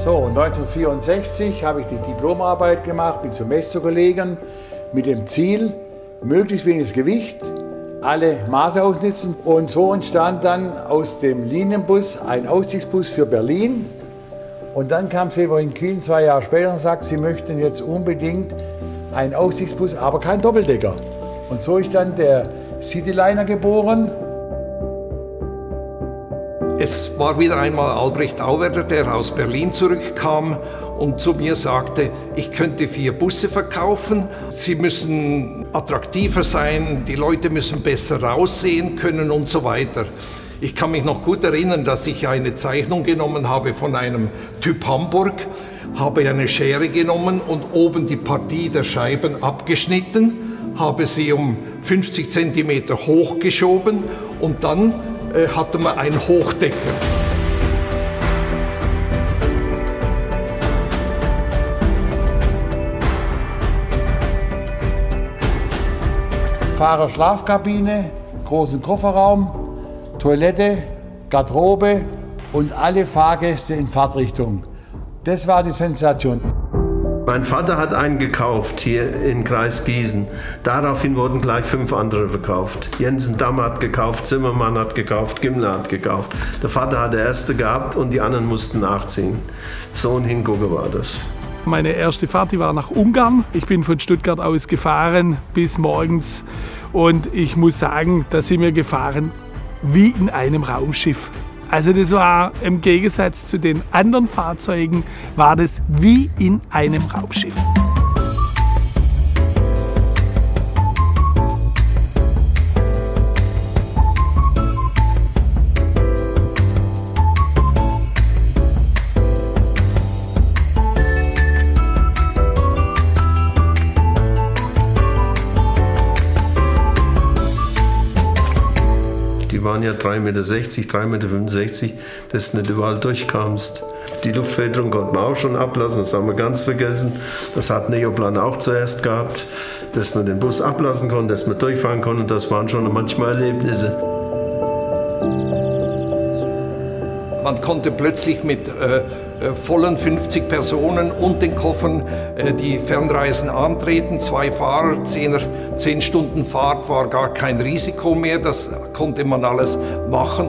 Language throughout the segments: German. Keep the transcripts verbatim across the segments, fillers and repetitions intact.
So, und neunzehnhundertvierundsechzig habe ich die Diplomarbeit gemacht, bin zum Messzukollegen mit dem Ziel, möglichst weniges Gewicht, alle Maße ausnutzen. Und so entstand dann aus dem Linienbus ein Aussichtsbus für Berlin. Und dann kam Severin Kühn zwei Jahre später und sagte, sie möchten jetzt unbedingt einen Aussichtsbus, aber kein Doppeldecker. Und so ist dann der Cityliner geboren. Es war wieder einmal Albrecht Auwerder, der aus Berlin zurückkam und zu mir sagte, ich könnte vier Busse verkaufen. Sie müssen attraktiver sein, die Leute müssen besser raussehen können und so weiter. Ich kann mich noch gut erinnern, dass ich eine Zeichnung genommen habe von einem Typ Hamburg, habe eine Schere genommen und oben die Partie der Scheiben abgeschnitten, habe sie um fünfzig Zentimeter hochgeschoben und dann äh, hatte man einen Hochdecker. Fahrerschlafkabine, großen Kofferraum, Toilette, Garderobe und alle Fahrgäste in Fahrtrichtung. Das war die Sensation. Mein Vater hat einen gekauft hier in Kreis Gießen. Daraufhin wurden gleich fünf andere verkauft. Jensen Damm hat gekauft, Zimmermann hat gekauft, Gimmler hat gekauft. Der Vater hat der erste gehabt und die anderen mussten nachziehen. So ein Hingucker war das. Meine erste Fahrt, die war nach Ungarn. Ich bin von Stuttgart aus gefahren bis morgens und ich muss sagen, da sind wir gefahren wie in einem Raumschiff. Also das war im Gegensatz zu den anderen Fahrzeugen, war das wie in einem Raumschiff. Die waren ja drei Meter sechzig, drei Meter fünfundsechzig, dass du nicht überall durchkamst. Die Luftfilterung konnte man auch schon ablassen, das haben wir ganz vergessen. Das hat Neoplan auch zuerst gehabt, dass man den Bus ablassen konnte, dass man durchfahren konnte. Das waren schon manchmal Erlebnisse. Man konnte plötzlich mit äh, vollen fünfzig Personen und den Koffern äh, die Fernreisen antreten. Zwei Fahrer, zehn, zehn Stunden Fahrt war gar kein Risiko mehr. Das konnte man alles machen.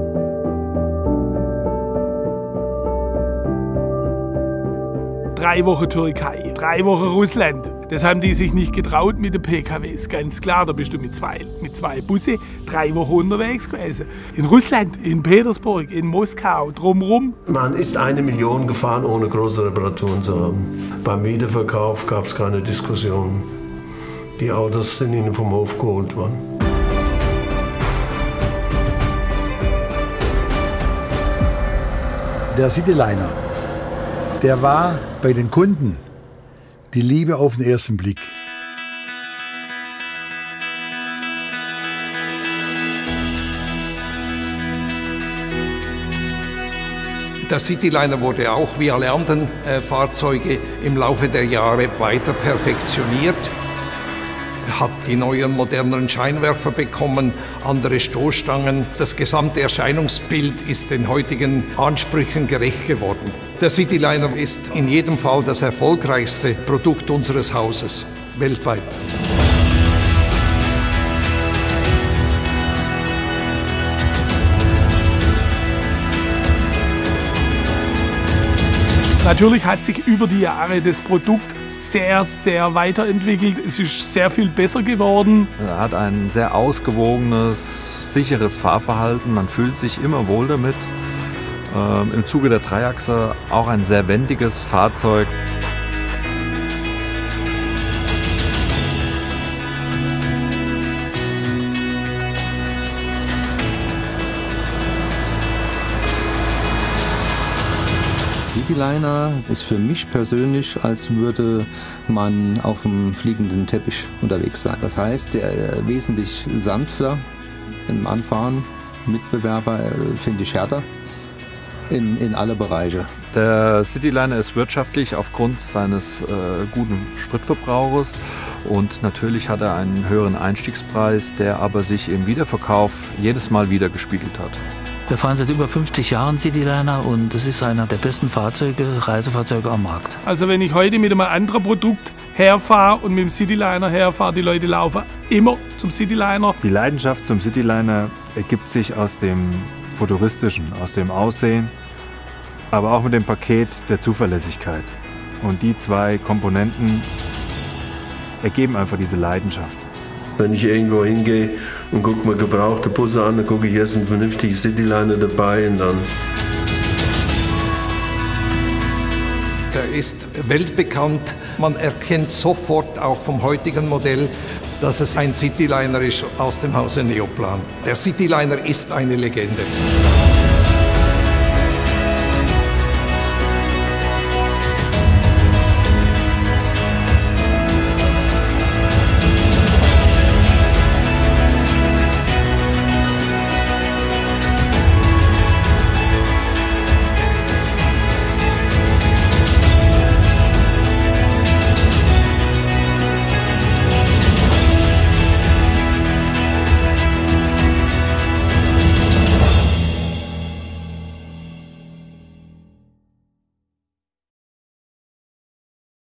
Drei Wochen Türkei, drei Wochen Russland. Das haben die sich nicht getraut mit den P K Ws, ganz klar. Da bist du mit zwei, mit zwei Busse drei Wochen unterwegs gewesen. In Russland, in Petersburg, in Moskau, drumherum. Man ist eine Million gefahren, ohne große Reparaturen zu haben. Beim Wiederverkauf gab es keine Diskussion. Die Autos sind ihnen vom Hof geholt worden. Der Cityliner, der war bei den Kunden die Liebe auf den ersten Blick. Der Cityliner wurde auch wie alle anderen äh, Fahrzeuge im Laufe der Jahre weiter perfektioniert. Er hat die neuen, moderneren Scheinwerfer bekommen, andere Stoßstangen. Das gesamte Erscheinungsbild ist den heutigen Ansprüchen gerecht geworden. Der Cityliner ist in jedem Fall das erfolgreichste Produkt unseres Hauses, weltweit. Natürlich hat sich über die Jahre das Produkt sehr, sehr weiterentwickelt. Es ist sehr viel besser geworden. Er hat ein sehr ausgewogenes, sicheres Fahrverhalten. Man fühlt sich immer wohl damit. Ähm, Im Zuge der Dreiachse auch ein sehr wendiges Fahrzeug. Cityliner ist für mich persönlich, als würde man auf einem fliegenden Teppich unterwegs sein. Das heißt, der ist wesentlich sanfter im Anfahren. Mitbewerber finde ich härter in, in alle Bereiche. Der Cityliner ist wirtschaftlich aufgrund seines äh, guten Spritverbrauchs und natürlich hat er einen höheren Einstiegspreis, der aber sich im Wiederverkauf jedes Mal wieder gespiegelt hat. Wir fahren seit über fünfzig Jahren Cityliner und das ist einer der besten Fahrzeuge, Reisefahrzeuge am Markt. Also wenn ich heute mit einem anderen Produkt herfahre und mit dem Cityliner herfahre, die Leute laufen immer zum Cityliner. Die Leidenschaft zum Cityliner ergibt sich aus dem Futuristischen, aus dem Aussehen, aber auch mit dem Paket der Zuverlässigkeit. Und die zwei Komponenten ergeben einfach diese Leidenschaft. Wenn ich irgendwo hingehe und gucke mir gebrauchte Busse an, dann gucke ich erst ein vernünftiges Cityliner dabei und dann. Der ist weltbekannt. Man erkennt sofort auch vom heutigen Modell, dass es ein Cityliner ist aus dem Hause Neoplan. Der Cityliner ist eine Legende.